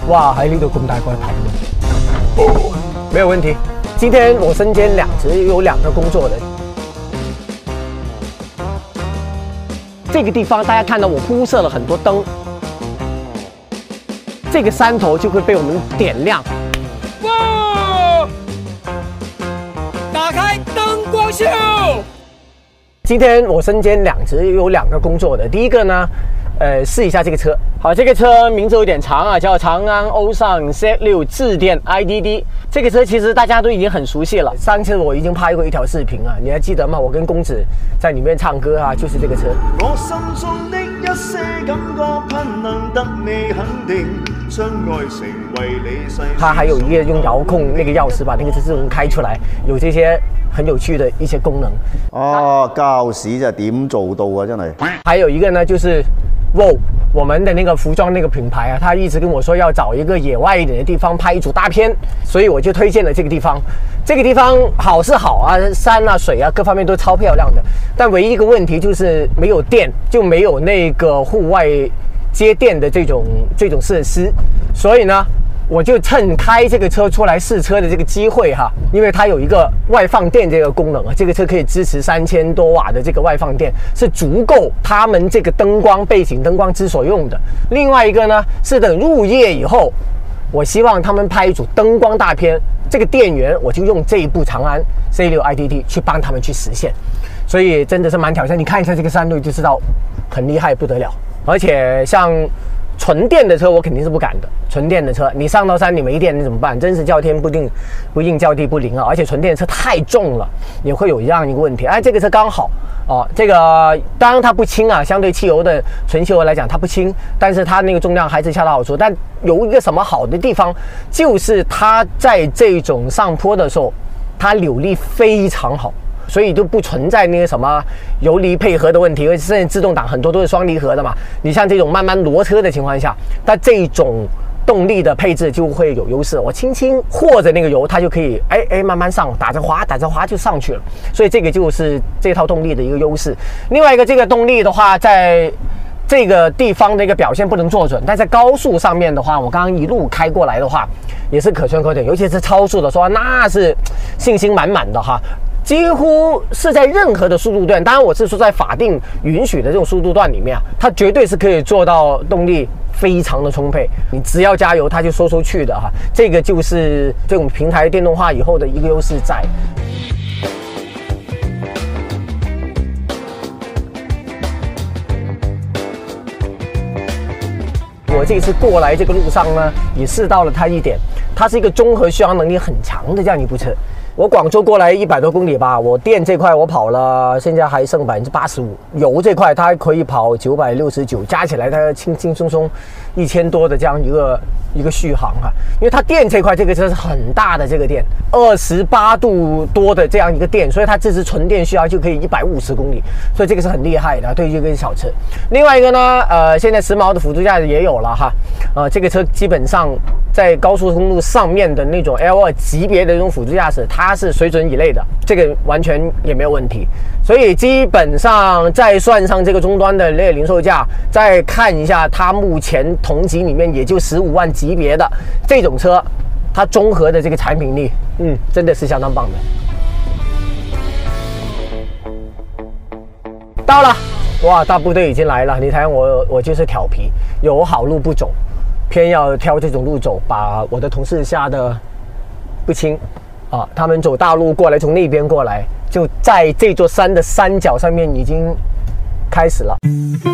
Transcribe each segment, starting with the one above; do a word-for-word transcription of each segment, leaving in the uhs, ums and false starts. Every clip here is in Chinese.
哇，喺呢度咁大個牌子，哦，沒有問題。今天我身兼兩職，有兩個工作的。這個地方大家看到我鋪設了很多燈，這個山頭就會被我們點亮。哇！打開燈光秀。今天我身兼兩職，有兩個工作的。第一個呢，呃，試一下這個車。好，這個車名字有點長啊，叫長安歐尚 Z 六自電 I D D。這個車其實大家都已經很熟悉了，上次我已經拍過一條視頻啊，你還記得嗎？我跟公子在裡面唱歌啊，就是這個車。我心中的一些感覺，盼能得你肯定，相愛成為你世。它還有一個用遙控那個鑰匙把那個車自動開出來，有這些很有趣的一些功能。 哦，膠屎就點做到啊，真係。 還有一個呢，就是 Wow。我們的那個服裝那個品牌啊，他一直跟我說要找一個野外一點的地方拍一組大片，所以我就推薦了這個地方。這個地方好是好啊，山啊水啊各方面都超漂亮的，但唯一一個問題就是沒有電，就沒有那個戶外接電的這種這種設施，所以呢，我就趁開這個車出來試車的這個機會哈，因為它有一個外放電這個功能啊，這個車可以支持三千多瓦的這個外放電，是足夠他們這個燈光背景燈光之所用的。另外一個呢，是等入夜以後，我希望他們拍一組燈光大片，這個電源我就用這一部長安 Z 六 I D D 去幫他們去實現，所以真的是蠻挑戰。你看一下這個山路就知道，很厲害不得了。而且像純電的車我肯定是不敢的，純電的車你上到山你沒電你怎麼辦？真是叫天不應不應叫地不靈啊！而且純電的車太重了，也會有這樣一個問題。哎，這個車剛好哦，這個當然它不輕啊，相對汽油的純汽油來講它不輕，但是它那個重量還是恰到好處。但有一個什麼好的地方，就是它在這種上坡的時候，它扭力非常好。所以就不存在那個什麼油離配合的問題，因為現在自動擋很多都是雙離合的嘛。你像這種慢慢挪車的情況下，它這種動力的配置就會有優勢。我輕輕和着那個油，它就可以哎哎慢慢上，打着滑打着滑就上去了。所以這個就是這套動力的一個優勢。另外一個這個動力的話，在這個地方的一個表現不能做準，但在高速上面的話，我剛剛一路開過來的話，也是可圈可點。尤其是超速的時候，那是信心滿滿的哈。幾乎是在任何的速度段，當然我是說在法定允許的這種速度段裡面啊，它絕對是可以做到動力非常的充沛，你只要加油它就說出去的哈，這個就是這種平台電動化以後的一個優勢在。我這次過來這個路上呢，也試到了它一點，它是一個綜合續航能力很強的這樣一部車。我廣州過來一百多公里吧，我電這塊我跑了，現在還剩百分之八十五。油這塊它可以跑九百六十九，加起來它輕輕鬆鬆一千多的這樣一個一個續航啊。因為它電這塊這個車是很大的這個電，二十八度多的這樣一個電，所以它這支純電續航就可以一百五十公里，所以這個是很厲害的，對於這個小車。另外一個呢，呃，現在時髦的輔助駕駛也有了哈，呃，這個車基本上在高速公路上面的那種 L 二級別的這種輔助駕駛，它它是水準以內的，這個完全也沒有問題。所以基本上再算上這個終端的那個零售價，再看一下它目前同級裡面也就十五萬級別的這種車，它綜合的這個產品力，嗯，真的是相當棒的。到了，哇，大部隊已經來了。你睇我，我就是調皮，有好路不走，偏要挑這種路走，把我的同事嚇得不輕。啊，他們走大路過來，從那邊過來，就在這座山的山腳上面已經開始了。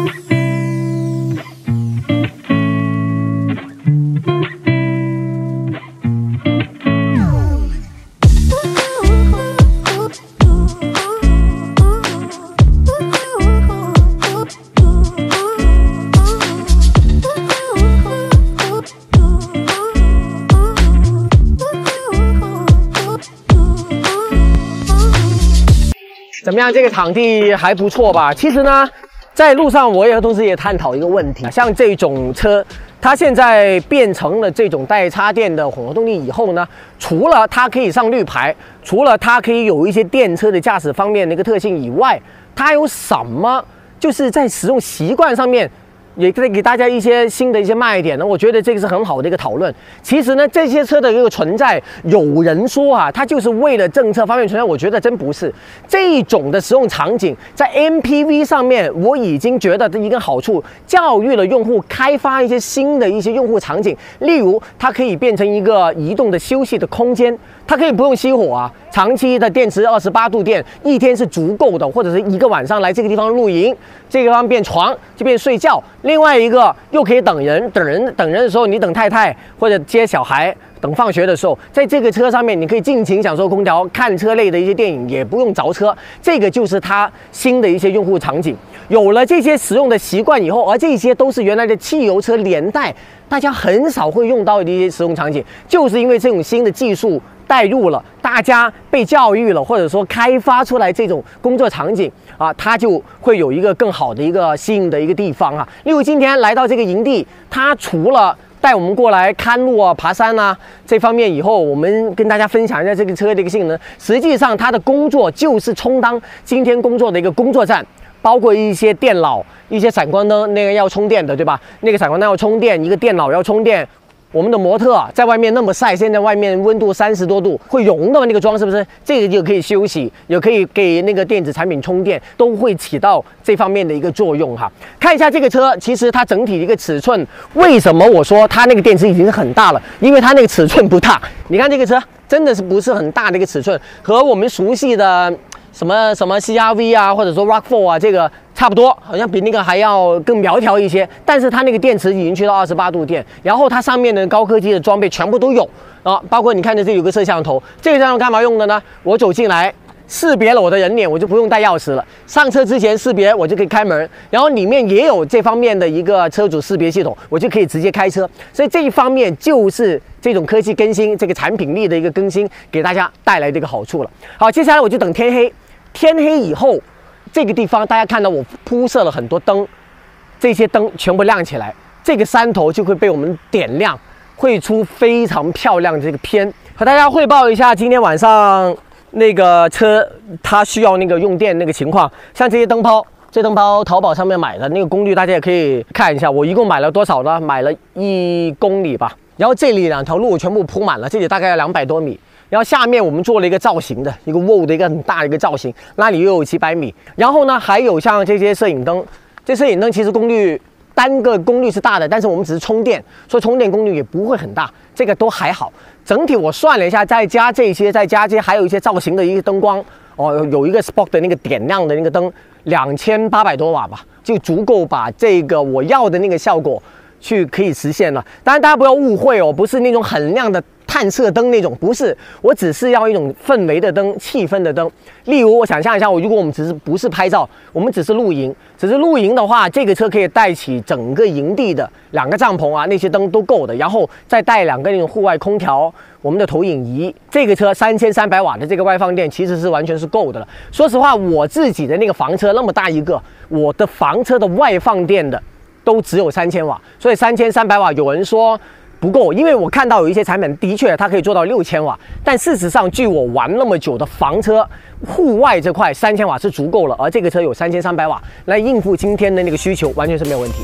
怎麼樣？這個場地還不錯吧？其實呢，在路上我也同時也探討一個問題，像這種車，它現在變成了這種帶插電的混合動力以後呢，除了它可以上綠牌，除了它可以有一些電車的駕駛方面的一個特性以外，它有什麼就是在使用習慣上面也可以给大家一些新的一些卖点呢，我觉得这个是很好的一个讨论。其实呢，这些车的一个存在，有人说啊，它就是为了政策方面存在，我觉得真不是。这种的使用场景在 M P V 上面，我已经觉得一个好处，教育了用户开发一些新的一些用户场景，例如它可以变成一个移动的休息的空间，它可以不用熄火啊，长期的电池二十八度电，一天是足够的，或者是一个晚上来这个地方露营，这个地方变床就变睡觉。另外一个又可以等人，等人等人的时候，你等太太或者接小孩，等放学的时候，在这个车上面，你可以尽情享受空调，看车类的一些电影，也不用着车。这个就是它新的一些用户场景。有了这些使用的习惯以后，而这些都是原来的汽油车连带大家很少会用到的一些使用场景，就是因为这种新的技术带入了，大家被教育了，或者说开发出来这种工作场景啊，它就会有一个更好的一个吸引的一个地方啊。例如今天来到这个营地，它除了带我们过来看路啊、爬山啊这方面以后，我们跟大家分享一下这个车的一个性能。实际上，它的工作就是充当今天工作的一个工作站。包括一些电脑、一些闪光灯，那个要充电的，对吧？那个闪光灯要充电，一个电脑要充电。我们的模特在外面那么晒，现在外面温度三十多度，会融的那个妆是不是？这个就可以休息，也可以给那个电子产品充电，都会起到这方面的一个作用哈。看一下这个车，其实它整体的一个尺寸，为什么我说它那个电池已经是很大了？因为它那个尺寸不大。你看这个车真的是不是很大的一个尺寸，和我们熟悉的什么什么 C R V 啊，或者说 RAV 四 啊，这个差不多，好像比那个还要更苗条一些。但是它那个电池已经去到二十八度电，然后它上面的高科技的装备全部都有啊，包括你看着这有个摄像头，这个摄像头干嘛用的呢？我走进来识别了我的人脸，我就不用带钥匙了。上车之前识别，我就可以开门，然后里面也有这方面的一个车主识别系统，我就可以直接开车。所以这一方面就是这种科技更新、这个产品力的一个更新，给大家带来这个好处了。好，接下来我就等天黑。天黑以后，这个地方大家看到我铺设了很多灯，这些灯全部亮起来，这个山头就会被我们点亮，会出非常漂亮的这个片。和大家汇报一下今天晚上那个车它需要那个用电那个情况，像这些灯泡，这灯泡淘宝上面买的那个功率大家也可以看一下，我一共买了多少呢？买了一公里吧。然后这里两条路全部铺满了，这里大概要两百多米。然后下面我们做了一个造型的一个 W O 的一个很大的一个造型，那里又有几百米。然后呢，还有像这些摄影灯，这摄影灯其实功率单个功率是大的，但是我们只是充电，所以充电功率也不会很大，这个都还好。整体我算了一下，再加这些，再加这些，还有一些造型的一个灯光哦，有一个 spot 的那个点亮的那个灯，两千八百多瓦吧，就足够把这个我要的那个效果去可以实现了。当然大家不要误会哦，不是那种很亮的探射灯那种，不是，我只是要一种氛围的灯、气氛的灯。例如，我想象一下，我如果我们只是不是拍照，我们只是露营，只是露营的话，这个车可以带起整个营地的两个帐篷啊，那些灯都够的，然后再带两个那种户外空调，我们的投影仪。这个车三千三百瓦的这个外放电其实是完全是够的了。说实话，我自己的那个房车那么大一个，我的房车的外放电的都只有三千瓦，所以三千三百瓦有人说不够，因为我看到有一些产品的确它可以做到六千瓦，但事实上据我玩那么久的房车户外这块三千瓦是足够了，而这个车有三千三百瓦来应付今天的那个需求，完全是没有问题。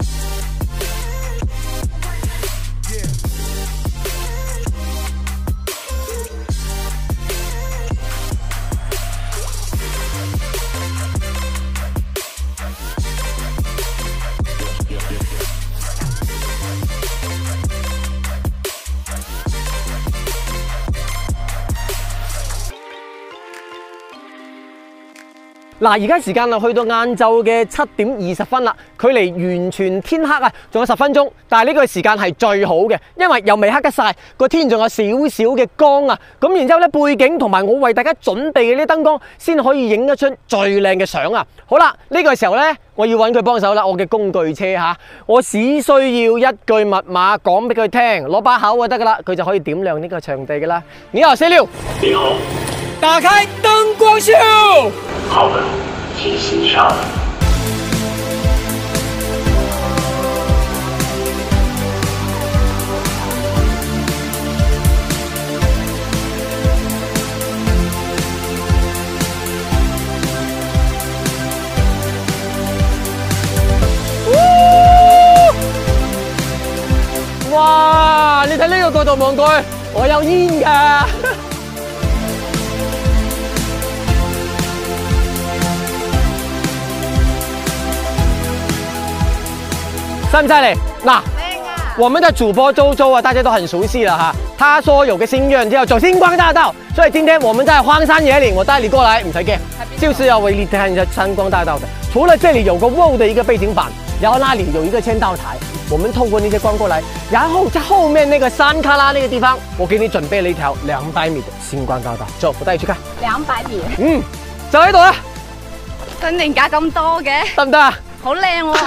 嗱，而家時間啊，去到晏晝嘅七點二十分啦，距離完全天黑啊，仲有十分鐘。但係呢個時間係最好嘅，因為又未黑得晒，個天仲有少少嘅光啊。咁然之後咧，背景同埋我為大家準備嘅啲燈光，先可以影得出最靚嘅相啊。好啦，呢、這個時候咧，我要揾佢幫手啦，我嘅工具車嚇，我只需要一句密碼講俾佢聽，攞把口就得噶啦，佢就可以點亮呢個場地噶啦。你好，四六。 你好。 打開燈光秀。 好的，请欣赏。 Woo! 個角度望過去，我有煙㗎。犀唔犀利？嗱，我們的主播周周啊，大家都很熟悉了哈。他說有個心願，就要走星光大道，所以今天我們在荒山野嶺，我帶你過來，唔使驚，就是要為你看一下星光大道的。除了這裡有個 W O 的一個背景板，然後那裡有一個簽到台，我們透過那些光過來，然後在後面那個山卡拉那個地方，我給你準備了一條兩百米的星光大道，走，我帶你去看。 兩百米？ 嗯，就喺度啦。 真定假咁多嘅？ 得唔得啊？ 好靚喎！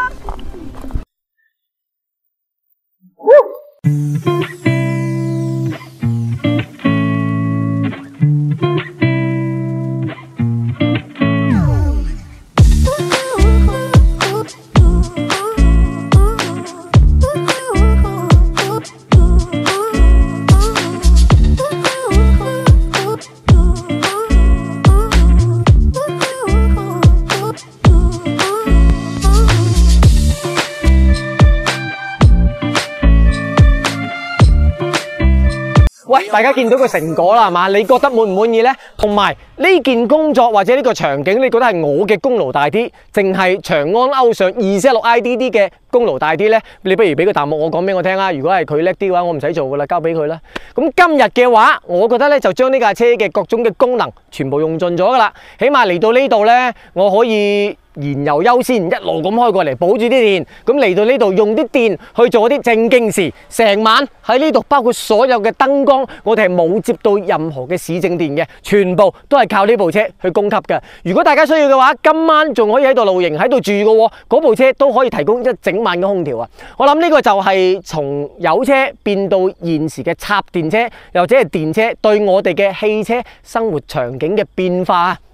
喂，大家見到個成果啦，係嘛？你覺得滿唔滿意呢？同埋呢件工作或者呢個場景，你覺得係我嘅功勞大啲，定係長安歐尚二四六 I D D 嘅功勞大啲呢？你不如俾個彈幕我講俾我聽啦。如果係佢叻啲嘅話，我唔使做噶啦，交俾佢啦。咁今日嘅話，我覺得咧就將呢架車嘅各種嘅功能全部用盡咗噶啦。起碼嚟到呢度呢，我可以燃油優先，一路咁開過嚟，保住啲電。咁嚟到呢度用啲電去做啲正經事，成晚喺呢度，包括所有嘅燈光，我哋係冇接到任何嘅市政電嘅，全部都係靠呢部車去供給嘅。如果大家需要嘅話，今晚仲可以喺度露營喺度住嘅喎，嗰部車都可以提供一整晚嘅空調啊！我諗呢個就係從油車變到現時嘅插電車，又或者係電車對我哋嘅汽車生活場景嘅變化。